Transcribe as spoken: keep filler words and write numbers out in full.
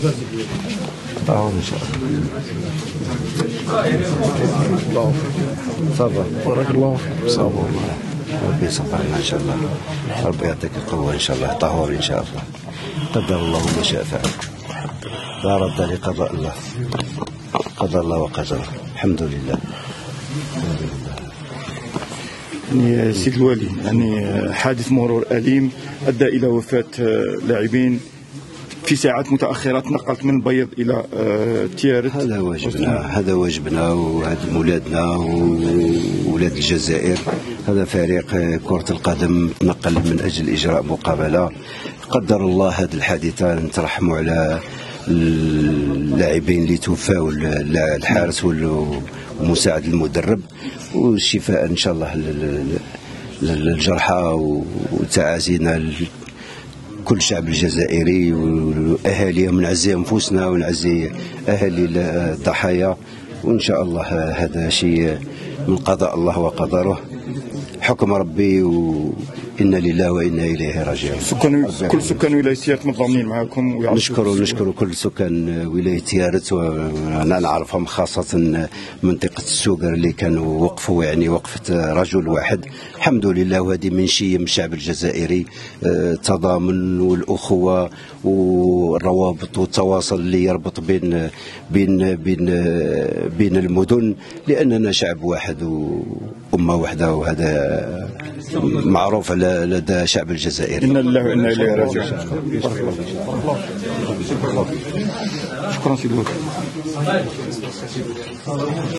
طاهر ان شاء الله. صافا بارك الله فيك. صافا ربي يصبر لنا ان شاء الله، ربي يعطيك القوه ان شاء الله. طهور ان شاء الله، قدر الله ما شاء فعل، لا رد لقضاء الله، قدر الله وقدره. الحمد لله. يعني سيد الوالي، يعني حادث مرور أليم أدى إلى وفاة لاعبين في ساعات متأخرة، نقلت من البيض إلى تيارت. هذا واجبنا، هذا واجبنا، وهذا ولادنا وولاد الجزائر. هذا فريق كرة القدم تنقل من أجل إجراء مقابلة. قدر الله هذه الحادثة، نترحموا على اللاعبين اللي توفاو، الحارس ومساعد المدرب، والشفاء ان شاء الله للجرحى، وتعازينا كل الشعب الجزائري واهاليهم. ونعزي انفسنا ونعزي اهالي الضحايا، وان شاء الله هذا شيء من قضاء الله وقدره، حكم ربي، وإنا لله وإنا إليه راجعون. سكان كل سكان ولاية تيارت متضامنين معكم. نشكروا نشكروا كل سكان ولاية تيارت، وأنا نعرفهم خاصة منطقة السوقر اللي كانوا وقفوا يعني وقفة رجل واحد. الحمد لله، وهذه من شيم الشعب الجزائري، التضامن والأخوة والروابط والتواصل اللي يربط بين بين بين بين المدن، لأننا شعب واحد وأمة واحدة، وهذا معروف لدى الشعب الجزائري. إنا لله وإنا إليه راجعون. شكرا سيدي.